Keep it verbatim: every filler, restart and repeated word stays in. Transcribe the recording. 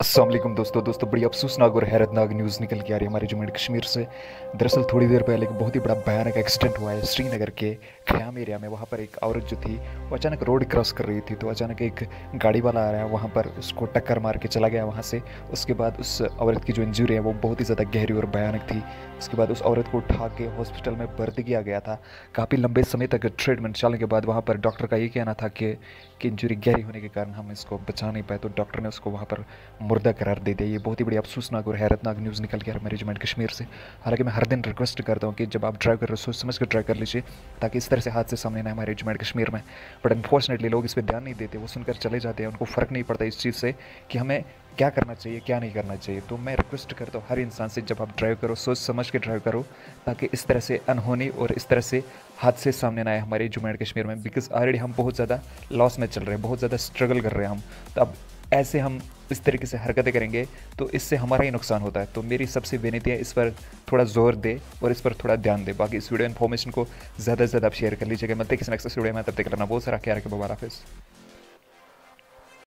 अस्सलाम वालेकुम दोस्तों दोस्तों बड़ी अफसोसनाक और हैरतनाक न्यूज़ निकल के आ रही है हमारे जम्मू एंड कश्मीर से। दरअसल थोड़ी देर पहले एक बहुत ही बड़ा भयानक एक्सीडेंट हुआ है श्रीनगर के ख़याम एरिया में। वहाँ पर एक औरत जो थी वो अचानक रोड क्रॉस कर रही थी, तो अचानक एक गाड़ी वाला आ रहा है, वहाँ पर उसको टक्कर मार के चला गया वहाँ से। उसके बाद उस औरत की जो इंजरी है वो बहुत ही ज़्यादा गहरी और भयानक थी। उसके बाद उस औरत को उठा के हॉस्पिटल में भर्ती किया गया था। काफ़ी लंबे समय तक ट्रीटमेंट चलने के बाद वहाँ पर डॉक्टर का ये कहना था कि कि इंजरी गहरी होने के कारण हम इसको बचा नहीं पाए, तो डॉक्टर ने उसको वहाँ पर मुर्दा करार दे दिया। ये बहुत ही बड़ी अफसोसनाक और हैरतनाक न्यूज़ निकल के मेरे जम्मू एंड कश्मीर से। हालांकि मैं हर दिन रिक्वेस्ट करता हूँ कि जब आप ड्राइव कर रहे हो सोच समझ कर ड्राइव कर लीजिए, ताकि इस तरह से हादसे सामने ना हमारे जम्मू एंड कश्मीर में। बट अनफॉर्चुनेटली लोग इस पर ध्यान नहीं देते, वो सुनकर चले जाते हैं, उनको फ़र्क नहीं पड़ता इस चीज़ से कि हमें क्या करना चाहिए क्या नहीं करना चाहिए। तो मैं रिक्वेस्ट करता हूँ हर इंसान से, जब आप ड्राइव करो सोच समझ के ड्राइव करो, ताकि इस तरह से अनहोनी और इस तरह से हादसे सामने ना आए हमारे जम्मू एंड कश्मीर में। बिकॉज ऑलरेडी हम बहुत ज़्यादा लॉस में चल रहे हैं, बहुत ज़्यादा स्ट्रगल कर रहे हैं हम। तो अब ऐसे हम इस तरीके से हरकतें करेंगे तो इससे हमारा ही नुकसान होता है। तो मेरी सबसे विनती है, इस पर थोड़ा जोर दे और इस पर थोड़ा ध्यान दे। बाकी इस वीडियो इन्फॉर्मेशन को ज़्यादा से ज़्यादा आप शेयर कर लीजिएगा। मिलते किसी नेक्स्ट वीडियो में, तब तक करना बहुत सारा ख्याल रखें। हाफिज़।